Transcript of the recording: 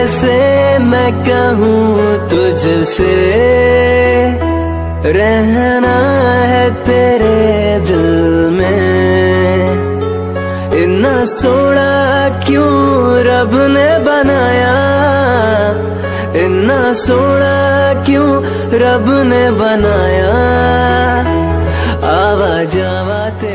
कैसे मैं कहूँ तुझसे, रहना है तेरे दिल में। इतना सोना क्यों रब ने बनाया, इतना सोना क्यों रब ने बनाया। आवा जावा